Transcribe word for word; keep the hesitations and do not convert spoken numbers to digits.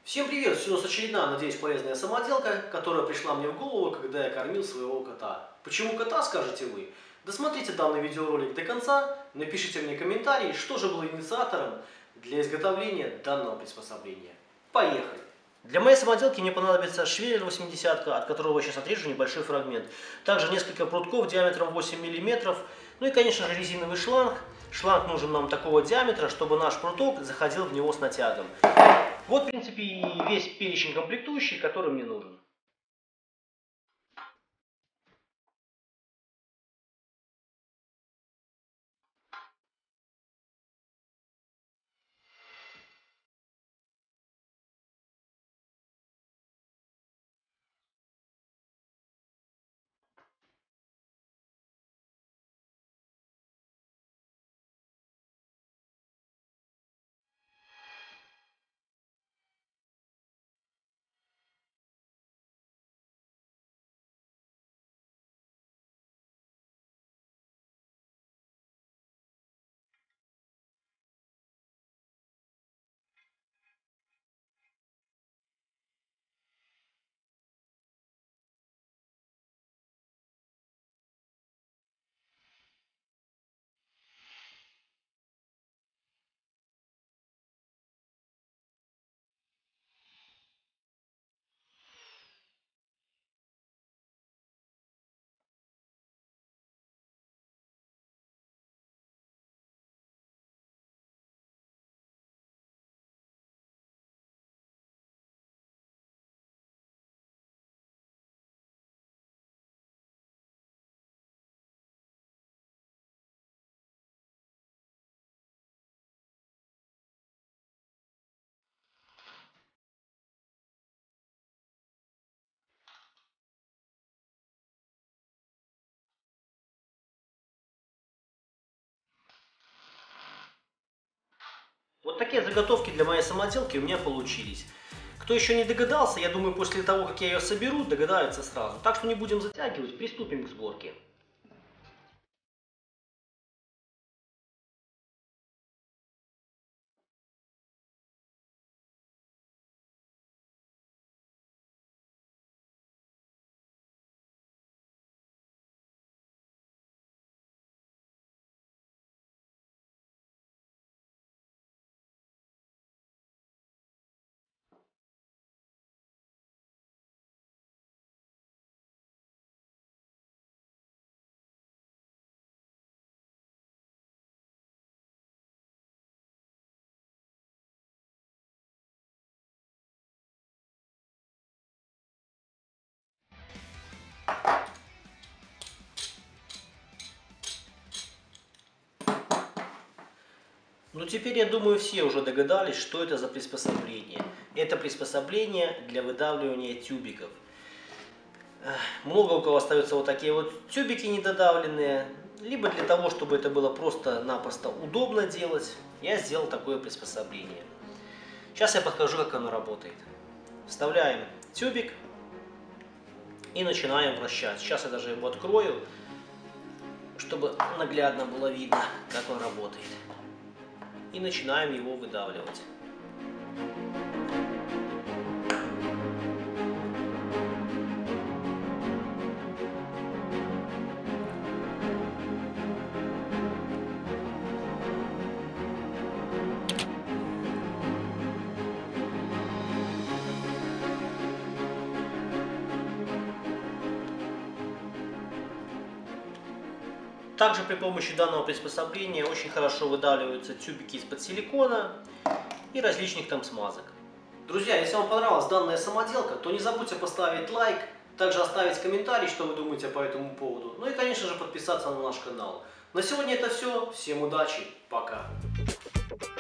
Всем привет! Сегодня у нас очередная, надеюсь, полезная самоделка, которая пришла мне в голову, когда я кормил своего кота. Почему кота, скажете вы? Досмотрите данный видеоролик до конца, напишите мне комментарий, что же было инициатором для изготовления данного приспособления. Поехали! Для моей самоделки мне понадобится швеллер восьмидесятка, от которого я сейчас отрежу небольшой фрагмент. Также несколько прутков диаметром восемь миллиметров. Ну и, конечно же, резиновый шланг. Шланг нужен нам такого диаметра, чтобы наш пруток заходил в него с натягом. Вот, в принципе, и весь перечень комплектующих, который мне нужен. Вот такие заготовки для моей самоделки у меня получились. Кто еще не догадался, я думаю, после того, как я ее соберу, догадается сразу. Так что не будем затягивать, приступим к сборке. Ну теперь, я думаю, все уже догадались, что это за приспособление. Это приспособление для выдавливания тюбиков. Много у кого остаются вот такие вот тюбики недодавленные. Либо для того, чтобы это было просто-напросто удобно делать, я сделал такое приспособление. Сейчас я покажу, как оно работает. Вставляем тюбик и начинаем вращать. Сейчас я даже его открою, чтобы наглядно было видно, как он работает. И начинаем его выдавливать. Также при помощи данного приспособления очень хорошо выдавливаются тюбики из-под силикона и различных там смазок. Друзья, если вам понравилась данная самоделка, то не забудьте поставить лайк, также оставить комментарий, что вы думаете по этому поводу. Ну и, конечно же, подписаться на наш канал. На сегодня это все. Всем удачи. Пока.